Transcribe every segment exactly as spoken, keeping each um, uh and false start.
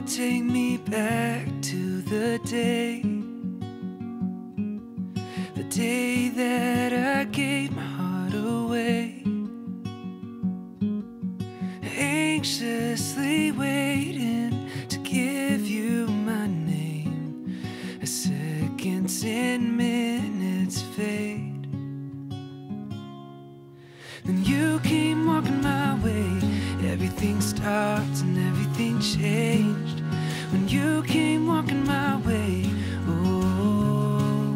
take me back to the day, the day that I gave my heart away, anxiously waiting to give you my name as seconds and minutes fade. Then you came walking my way, everything stopped and everything changed. When you came walking my way, oh,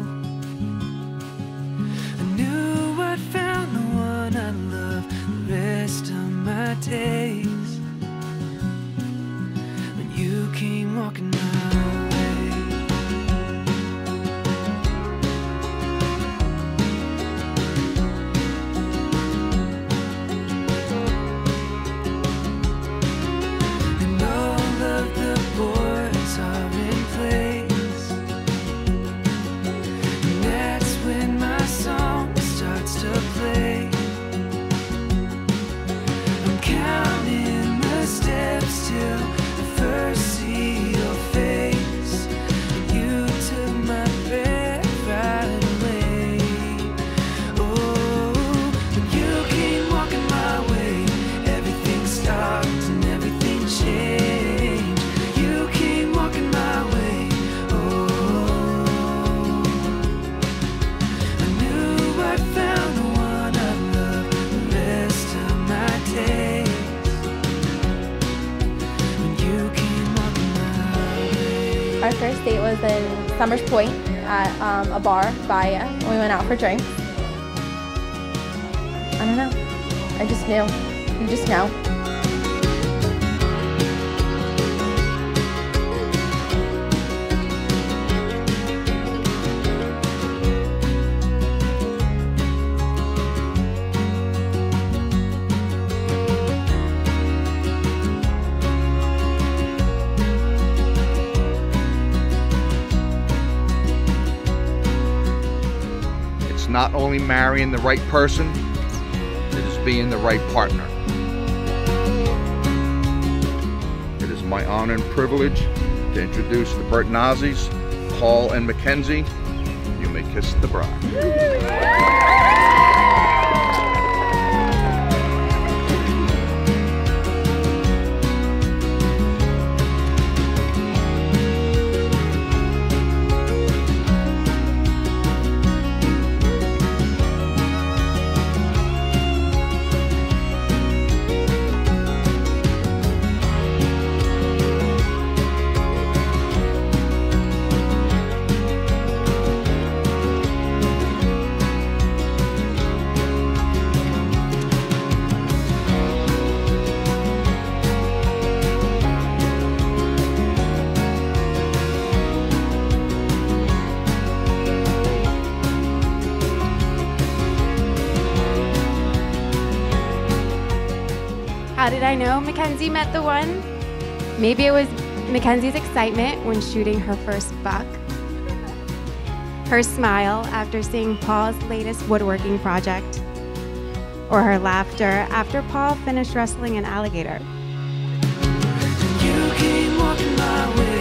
I knew I'd found the one I love the rest of my days. When you came walking my way. And all of the boards are in place, and that's when my song starts to play. I'm counting the steps till I first see your face, and you took my breath right away. Oh, when you came walking my way, everything stopped and everything changed. You came walking my way, oh, I knew I found the one I love the rest of my days. When you came walking my way. Our first date was in Summers Point at um, a bar, Via. We went out for drinks. I don't know. I just knew. You just know. It's not only marrying the right person, it is being the right partner. It is my honor and privilege to introduce the Bertonazzis, Paul and Mackenzie. You may kiss the bride. How did I know Mackenzie met the one? Maybe it was Mackenzie's excitement when shooting her first buck, her smile after seeing Paul's latest woodworking project, or her laughter after Paul finished wrestling an alligator. You came walking my way.